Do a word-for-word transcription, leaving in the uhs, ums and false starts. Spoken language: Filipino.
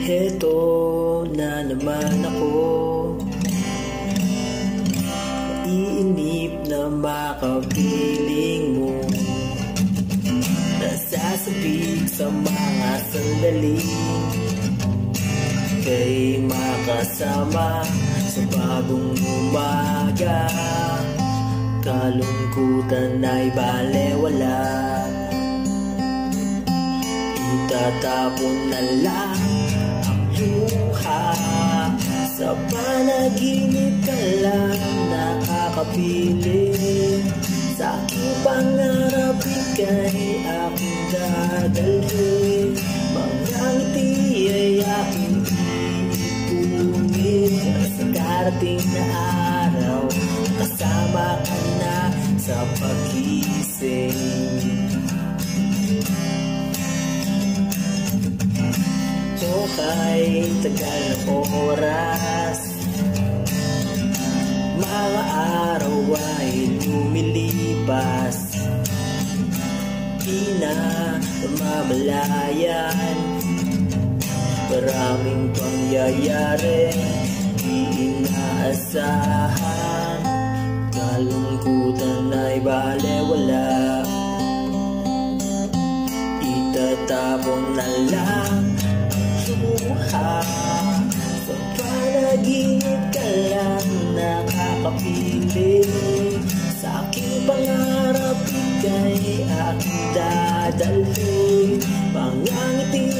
Heto na naman ako, naiinip na makapiling mo, nasasabik sa mga sandali, kay makasama sa bagong umaga. Kalungkutan ay balewala, itatapon na lang ang luha. Sa panaginip ka lang nakakapiling, sa aking pangarap ika'y aking dadalhin. Mga ngiti ay aking iipunin, sa darating na araw kasama ka na sa pag-ising. O kay tagal na oras, mga araw ay lumilipas, di na mamalayan. Maraming pangyayari di inaasahan, kalungkutan ay balewala, itatapon na lang luha. Sa panaginip ka lang nakakapiling, sa aking pangarap ika'y aking dadalhin. Mga ngiti